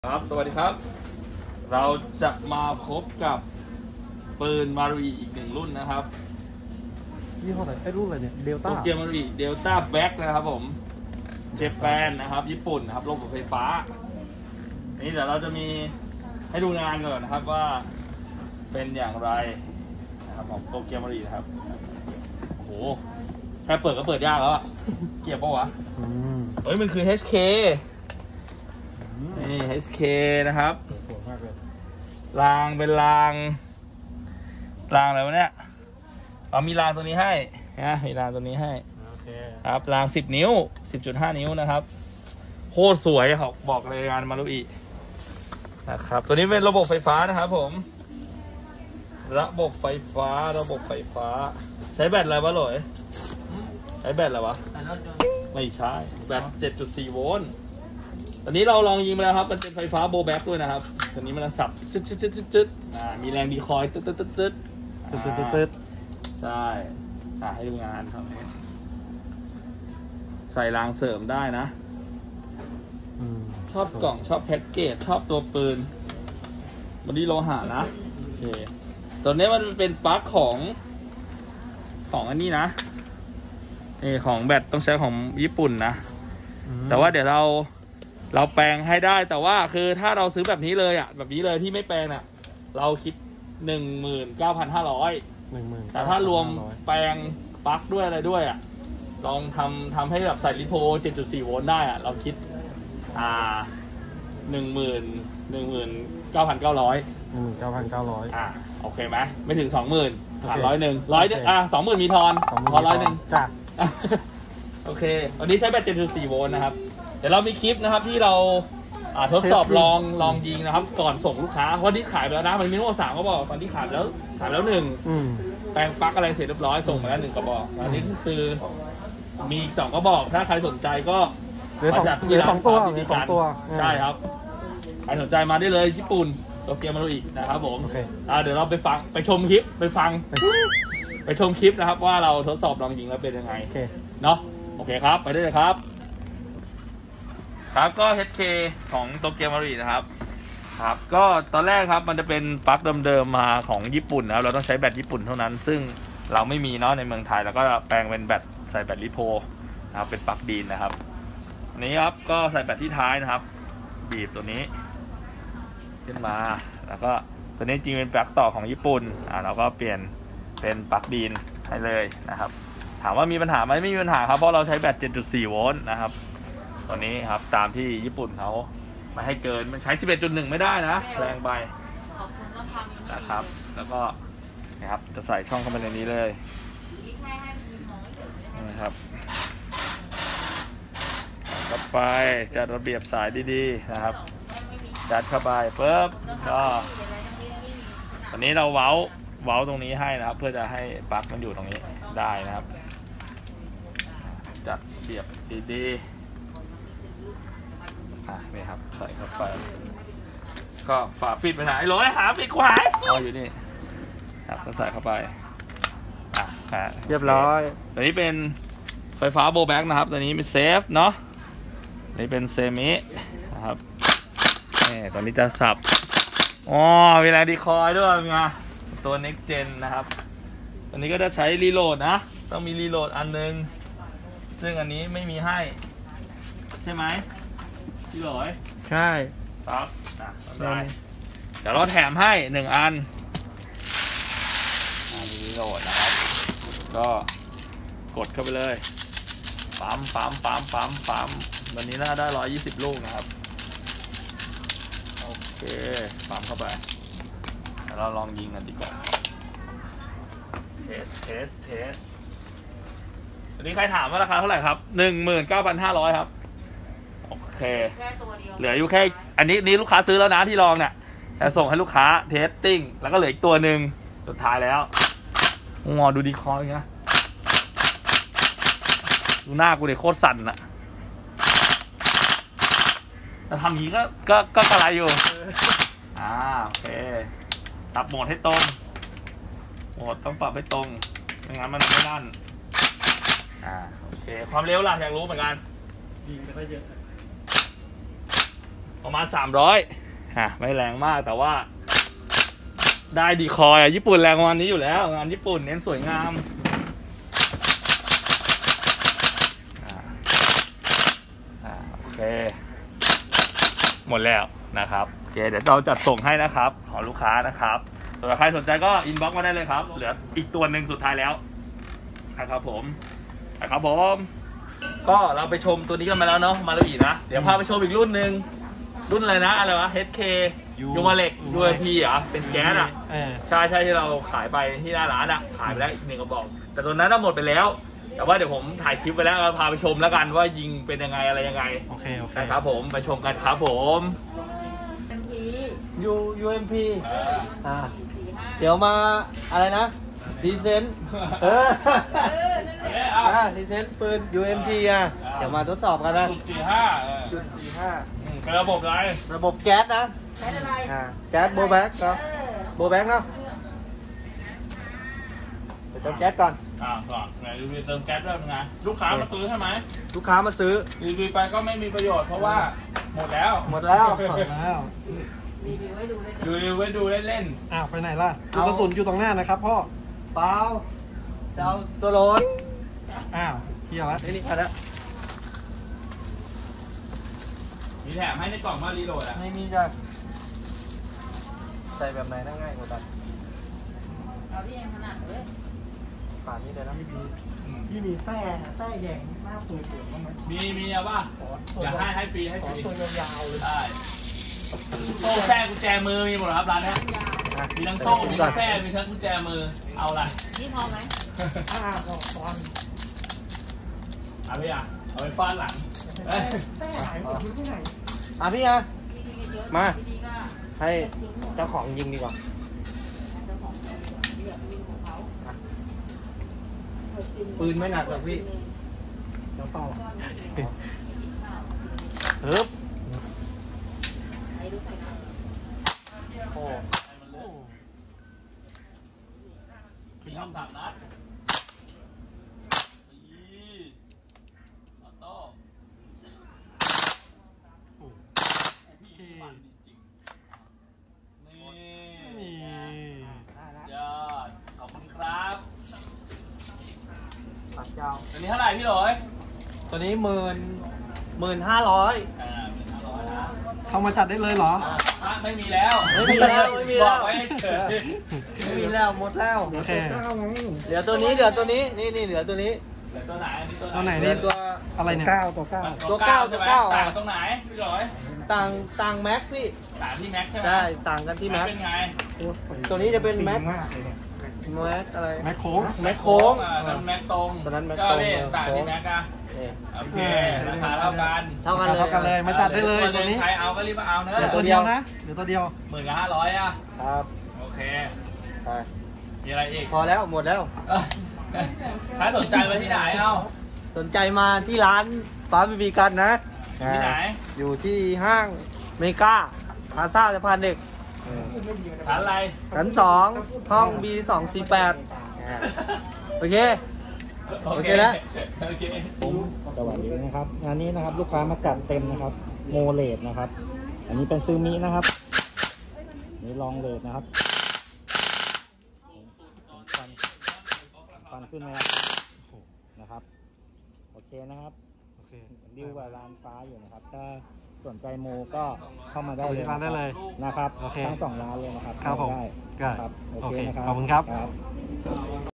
ครับสวัสดีครับเราจะมาพบกับปืนมารุอิอีกหนึ่งรุ่นนะครับยี่ห้อไหนไอ้รุ่นอะไรเนี่ยเดลต้าโตเกียวมารุอิเดลต้าแบ็คนะครับผมเจแปนนะครับญี่ปุ่นนะครับระบบไฟฟ้านี่เดี๋ยวเราจะมีให้ดูงานก่อนนะครับว่าเป็นอย่างไรนะครับของโตเกียวมารุอินะครับโอ้โหแค่เปิดก็เปิดยากแล้วอะเกียบปะวะเฮ้ยมันคือ HK นี่ HK นะครับสวยมากเลยรางเป็นรางอะไรวะเนี่ยมีรางตัวนี้ให้นะมีรางตัวนี้ให้ครับราง10 นิ้ว 10.5 นิ้วนะครับโคตรสวยครับบอกเลยงานมารุอินะครับตัวนี้เป็นระบบไฟฟ้านะครับผมระบบไฟฟ้าใช้แบตอะไรวะหลอยใช้แบตอะไรวะไม่ใช่แบต 7.4 โวลต์ตอนนี้เราลองยิงมาแล้วครับมันเป็นไฟฟ้าโบแบ็กด้วยนะครับตอนนี้มันสับจึ๊ดมีแรงดีคอยตึ๊ดใช่ให้ดูงานครับใส่รางเสริมได้นะชอบกล่องชอบแพ็กเกจชอบตัวปืนบอดี้โลหะนะโอเคตัวนี้มันเป็นปลั๊กของอันนี้นะนี่ของแบตต้องใช้ของญี่ปุ่นนะแต่ว่าเดี๋ยวเราแปลงให้ได้แต่ว่าคือถ้าเราซื้อแบบนี้เลยอ่ะแบบนี้เลยที่ไม่แปลงอ่ะเราคิด 19,500 แต่ถ้ารวมแปลงปลั๊กด้วยอะไรด้วยอ่ะลองทำให้แบบใส่ลิโพ 7.4 โวลต์ได้อ่ะเราคิด19,900 โอเคไหมไม่ถึง 20,000 ขาด100 20,000มีทอนพอ100 จ้ะโอเควันนี้ใช้แบต 7.4 โวลต์นะครับเดี๋ยวเรามีคลิปนะครับที่เราทดสอบลองยิงนะครับก่อนส่งลูกค้าเพราะที่ขายไปแล้วนะมันมีทั้งหมด3กระบอกตอนที่ขายแล้ว1แปลงปลั๊กอะไรเสร็จเรียบร้อยส่งมาแล้ว1กระบอกอันนี้คือมีอีก2กระบอกถ้าใครสนใจก็จัดที่ร้าน2 ตัวใช่ครับใครสนใจมาได้เลยญี่ปุ่นโตเกียวมารุอินะครับผมเดี๋ยวเราไปชมคลิปไปชมคลิปนะครับว่าเราทดสอบลองยิงแล้วเป็นยังไงเนาะโอเคครับไปได้เลยครับก็ HK ของโตเกียวมารุอินะครับก็ตอนแรกครับมันจะเป็นปลั๊กเดิมๆมาของญี่ปุ่นนะครับเราต้องใช้แบตญี่ปุ่นเท่านั้นซึ่งเราไม่มีเนาะในเมืองไทยแล้วก็แปลงเป็นแบตใส่แบตลิโพนะครับเป็นปลั๊กดีนนะครับอันนี้ครับก็ใส่แบตที่ท้ายนะครับบีบตัวนี้ขึ้นมาแล้วก็ตัวนี้จริงเป็นปลั๊กต่อของญี่ปุ่นเราก็เปลี่ยนเป็นปลั๊กดีนให้เลยนะครับถามว่ามีปัญหาไหมไม่มีปัญหาครับเพราะเราใช้แบต 7.4 โวลต์นะครับตัวนี้ครับตามที่ญี่ปุ่นเขาไม่ให้เกินมันใช้ 11.1 ไม่ได้นะแรงไปนะครับแล้วก็นะครับจะใส่ช่องเข้าไปในนี้เลยนะครับเข้าไปจัดระเบียบสายดีๆนะครับจัดเข้าไปปุ๊บก็ตอนนี้เราเว้าตรงนี้ให้นะครับเพื่อจะให้ปลั๊กมันอยู่ตรงนี้ได้นะครับจัดเรียบดีๆนี่ครับใส่เข้าไปก็ฝาปิดไปไหนร้อยหาปิดกูหายอยู่นี่ครับก็ใส่เข้าไปเรียบร้อยตัวนี้เป็นไฟฟ้าโบแบ็กนะครับตัวนี้เป็นเซฟเนาะนี่เป็นเซมินะครับตัวนี้จะสับเวลาดีคอยด้วยไงตัว next gen นะครับตัวนี้ก็จะใช้รีโหลดนะต้องมีรีโหลดอันนึงซึ่งอันนี้ไม่มีให้ใช่ไหมพี่หลอยใช่ครับได้เดี๋ยวเราแถมให้1 อันรีโหลดนะครับก็กดเข้าไปเลยปั๊มวันนี้น่าได้120 ลูกนะครับโอเคปั๊มเข้าไปแล้วเราลองยิงกันดีกว่าเทสวันนี้ใครถามว่าราคาเท่าไหร่ครับ 19,500 ครับโอเคเหลืออยู่แค่อันนี้ลูกค้าซื้อแล้วนะที่ลองเนี่ยแต่ส่งให้ลูกค้าเทสติ้งแล้วก็เหลืออีกตัวหนึ่งสุดท้ายแล้วดูดีคอยนะดูหน้ากูเลยโคตรสั่นอะแต่ทำอย่างนี้ก็อะไรอยู่โอเคปรับโหมดให้ตรงโหมดต้องปรับให้ตรงไม่งั้นมันไม่นั่นโอเคความเร็วล่ะอยากรู้เหมือนกันยิงไปได้เยอะประมาณ300ไม่แรงมากแต่ว่าได้ดีคอยญี่ปุ่นแรงวันนี้อยู่แล้วงานญี่ปุ่นเน้นสวยงามโอเคหมดแล้วนะครับโอเคเดี๋ยวเราจัดส่งให้นะครับขอลูกค้านะครับส่วนใครสนใจก็อินบ็อกซ์มาได้เลยครับเหลืออีกตัวหนึ่งสุดท้ายแล้วนะครับผมก็เราไปชมตัวนี้กันมาแล้วเนาะมาแล้วอีกนะเดี๋ยวพาไปชมอีกรุ่นหนึ่งรุ่นอะไรนะอะไรวะ HK ยูมาเล็ก UMP เหรอเป็นแก๊สอ่ะใช่ที่เราขายไปที่หน้าร้านอ่ะขายไปแล้วอีก1 กระบอกแต่ตัวนั้นหมดไปแล้วแต่ว่าเดี๋ยวผมถ่ายคลิปไปแล้วเราพาไปชมแล้วกันว่ายิงเป็นยังไงอะไรยังไงโอเคนะครับผมไปชมกันครับผม UMP เดี๋ยวมาอะไรนะดีเซนดีเซนปืน UMP เดี๋ยวมาทดสอบกันนะเป็นระบบอะไรระบบแก๊สนะแก๊สอะไรแก๊สโบแบ็กเนาะโบแบ็กเนาะเติมแก๊สก่อนก่อนไหนรีวิวเติมแก๊สด้วยไงลูกค้ามาซื้อใช่ไหมลูกค้ามาซื้อรีวิวไปก็ไม่มีประโยชน์เพราะว่าหมดแล้วรีวิวไว้ดูเล่นไปไหนล่ะกระสุนอยู่ตรงหน้านะครับพ่อเปล่าเจ้าตัวโหลดเที่ยวแล้วนี่มาแล้วมีแถมให้ในกล่องมารีโหลดไม่มีจ้ะใส่แบบไหนได้ง่ายกว่ากันเอาที่ยังขนาดเลยป่านนี้เลยนะพี่มีแส้แยงหน้าปืนอยู่บ้างไหมมีอะป่ะอย่าให้ฟรีตัวยาวๆเลยได้โซ่แส้กุญแจมือมีหมดครับร้านนี้มีทั้งโซ่มีทั้งแส้มีทั้งกุญแจมือเอาอะไรนี่พอไหมบอกก่อนเอาไปฟาดหลังแส้หายหมดที่ไหนพี่มาให้เจ้าของยิงดีกว่าปืนไม่หนักหรอกพี่เจ้าเป้าโอ้ขึ้น3 นัดออโต้ยอดขอบคุณครับปักเจ้าตัวนี้เท่าไหร่พี่หลอยตัวนี้15,500 เข้ามาจัดได้เลยเหรอไม่มีแล้วบอกไว้เฉยไม่มีแล้วหมดแล้วโอเคเหลือตัวนี้นี่เหลือตัวนี้เหลือตัวไหนตัวไหนนี่ตัวอะไรเนี่ยตัว9 ต่างตรงไหนพี่หลอยต่างแม็กพี่ต่างที่แม็กใช่ไหมใช่ต่างกันที่แม็กเป็นไงตัวนี้จะเป็นแม็กอะไรแม็กโค้งแม็กตรงตอนนั้นแม็กตรงต่างที่แม็กอะโอเคราคาเท่ากันเลยมาจัดได้เลยตัวนี้ใครเอาก็รีบมาเอาเนอะเดี๋ยวตัวเดียวนะเดี๋ยวตัวเดียว 15,500อ่ะครับโอเคมีอะไรอีกพอแล้วหมดแล้วถ้าสนใจไปที่ไหนเอาสนใจมาที่ร้านฟ้าบีบีกันนะที่ไหนอยู่ที่ห้างเมกาพาซ่าสะพานเด็กร้านอะไรชั้น2ห้อง B248โอเคแล้วผมสวัสดีนะครับงานนี้นะครับลูกค้ามาจัดเต็มนะครับโมเลดนะครับอันนี้เป็นซูมินะครับนี่ลองเลดนะครับฟันขึ้นไหมนะครับโอเคนะครับดิวกับร้านฟ้าอยู่นะครับถ้าสนใจโมก็เข้ามาได้เลยนะครับทั้ง2 ร้านเลยนะครับครับผมโอเคนะครับขอบคุณครับ